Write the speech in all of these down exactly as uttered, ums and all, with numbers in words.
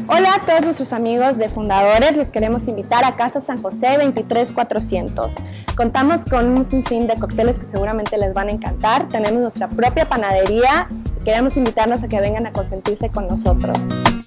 Hola a todos nuestros amigos de Fundadores, les queremos invitar a Casa San José veintitrés cuatrocientos. Contamos con un sinfín de cócteles que seguramente les van a encantar. Tenemos nuestra propia panadería y queremos invitarlos a que vengan a consentirse con nosotros.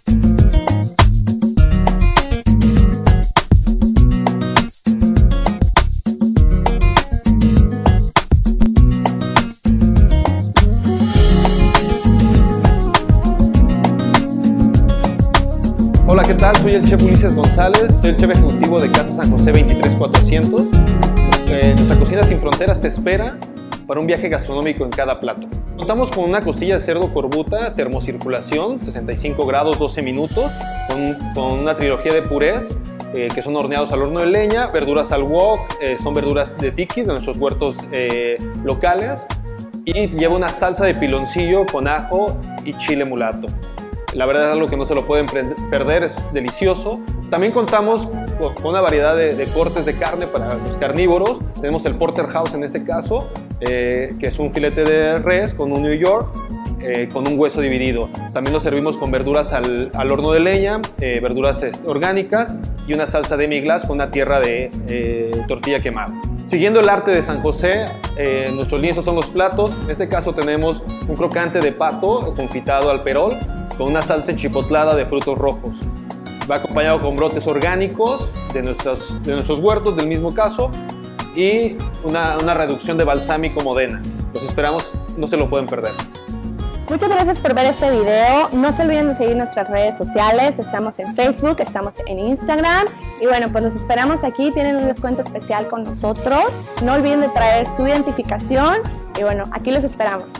Hola, ¿qué tal? Soy el chef Ulises González, soy el chef ejecutivo de Casa San José veintitrés cuatrocientos. Eh, nuestra cocina sin fronteras te espera para un viaje gastronómico en cada plato. Contamos con una costilla de cerdo corbuta, termocirculación, sesenta y cinco grados, doce minutos, con, con una trilogía de purés eh, que son horneados al horno de leña, verduras al wok, eh, son verduras de tikis de nuestros huertos eh, locales, y lleva una salsa de piloncillo con ajo y chile mulato. La verdad es algo que no se lo pueden perder, es delicioso. También contamos con una variedad de, de cortes de carne para los carnívoros. Tenemos el porterhouse en este caso, eh, que es un filete de res con un New York, eh, con un hueso dividido. También lo servimos con verduras al, al horno de leña, eh, verduras este, orgánicas y una salsa demi-glace con una tierra de eh, tortilla quemada. Siguiendo el arte de San José, eh, nuestros lienzos son los platos. En este caso tenemos un crocante de pato confitado al perol, con una salsa enchipotlada de frutos rojos. Va acompañado con brotes orgánicos de nuestros, de nuestros huertos, del mismo caso, y una, una reducción de balsámico Modena. Los esperamos, no se lo pueden perder. Muchas gracias por ver este video. No se olviden de seguir nuestras redes sociales. Estamos en Facebook, estamos en Instagram. Y bueno, pues los esperamos aquí. Tienen un descuento especial con nosotros. No olviden de traer su identificación. Y bueno, aquí los esperamos.